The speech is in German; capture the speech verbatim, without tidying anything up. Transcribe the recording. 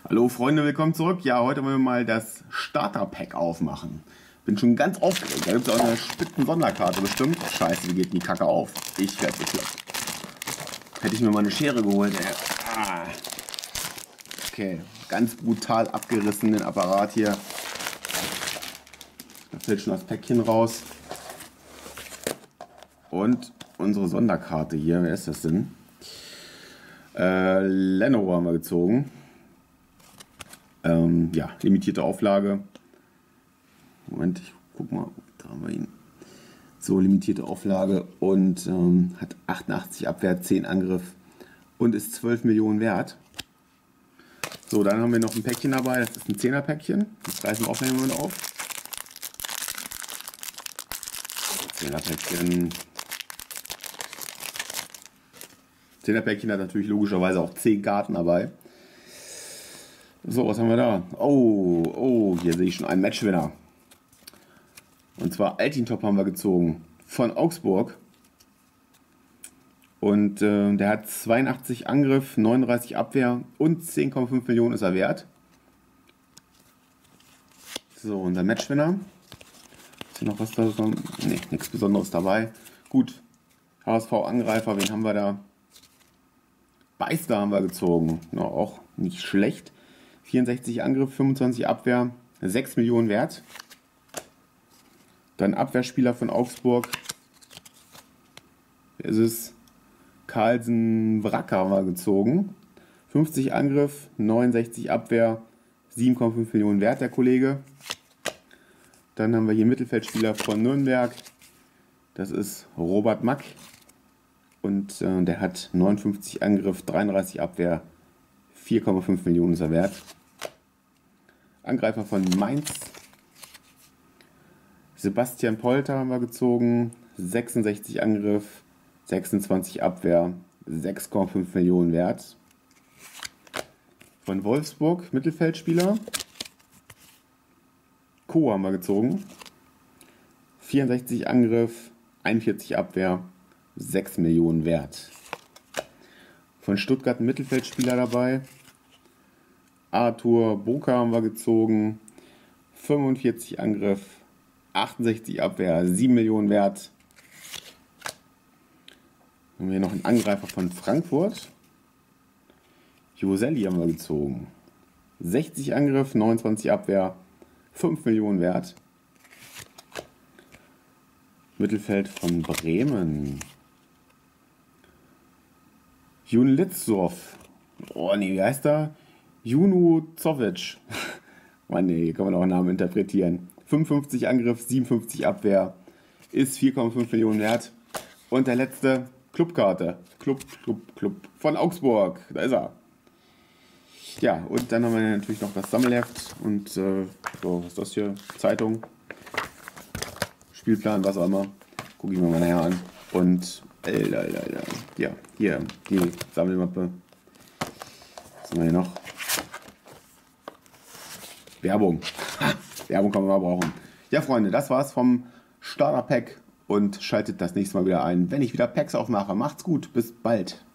Hallo Freunde, willkommen zurück. Ja, heute wollen wir mal das Starter-Pack aufmachen. Bin schon ganz aufgeregt. Da gibt es auch eine spitzen Sonderkarte bestimmt. Scheiße, wie geht denn die Kacke auf? Ich werde bekloppt. Hätte ich mir mal eine Schere geholt, ey. Ah. Okay, ganz brutal abgerissen den Apparat hier. Da fällt schon das Päckchen raus. Und unsere Sonderkarte hier, wer ist das denn? Äh, Lenovo haben wir gezogen. Ähm, ja, limitierte Auflage. Moment, ich guck mal, da haben wir ihn. So, limitierte Auflage und ähm, hat achtundachtzig Abwehr, zehn Angriff und ist zwölf Millionen wert. So, dann haben wir noch ein Päckchen dabei, das ist ein zehner Päckchen. Das reißen wir auch gleich mal auf. zehner Päckchen. zehner Päckchen hat natürlich logischerweise auch zehn Karten dabei. So, was haben wir da? Oh, oh, hier sehe ich schon einen Matchwinner. Und zwar Altintop haben wir gezogen von Augsburg. Und äh, der hat zweiundachtzig Angriff, neununddreißig Abwehr und zehn Komma fünf Millionen ist er wert. So, unser Matchwinner. Ist hier noch was da? Ne, nichts Besonderes dabei. Gut, H S V-Angreifer, wen haben wir da? Beister haben wir gezogen. No, auch nicht schlecht. vierundsechzig Angriff, fünfundzwanzig Abwehr, sechs Millionen wert. Dann Abwehrspieler von Augsburg. Wer ist es? Carlsen Wracker haben wir gezogen. fünfzig Angriff, neunundsechzig Abwehr, sieben Komma fünf Millionen wert, der Kollege. Dann haben wir hier Mittelfeldspieler von Nürnberg. Das ist Robert Mack. Und äh, der hat neunundfünfzig Angriff, dreiunddreißig Abwehr, vier Komma fünf Millionen ist er wert. Angreifer von Mainz. Sebastian Polter haben wir gezogen. sechsundsechzig Angriff, sechsundzwanzig Abwehr, sechs Komma fünf Millionen wert. Von Wolfsburg, Mittelfeldspieler. Co haben wir gezogen. vierundsechzig Angriff, einundvierzig Abwehr, sechs Millionen wert. Von Stuttgart ein Mittelfeldspieler dabei. Arthur Boka haben wir gezogen. fünfundvierzig Angriff, achtundsechzig Abwehr, sieben Millionen wert. Dann haben wir noch einen Angreifer von Frankfurt. Joselli haben wir gezogen. sechzig Angriff, neunundzwanzig Abwehr, fünf Millionen wert. Mittelfeld von Bremen. Jun Litzdorf. Oh nee, wie heißt er? Junu Zovic. Mann, nee, hier kann man auch einen Namen interpretieren. fünfundfünfzig Angriff, siebenundfünfzig Abwehr, ist vier Komma fünf Millionen wert. Und der letzte, Clubkarte. Club, Club, Club von Augsburg. Da ist er. Ja, und dann haben wir natürlich noch das Sammelheft. Und äh, so, was ist das hier? Zeitung. Spielplan, was auch immer. Gucke ich mir mal nachher an. Und, Alter, Alter, Alter. Ja, hier, die Sammelmappe. Was haben wir hier noch? Werbung. Ha, Werbung kann man mal brauchen. Ja, Freunde, das war's vom Starter-Pack. Und schaltet das nächste Mal wieder ein, wenn ich wieder Packs aufmache. Macht's gut, bis bald.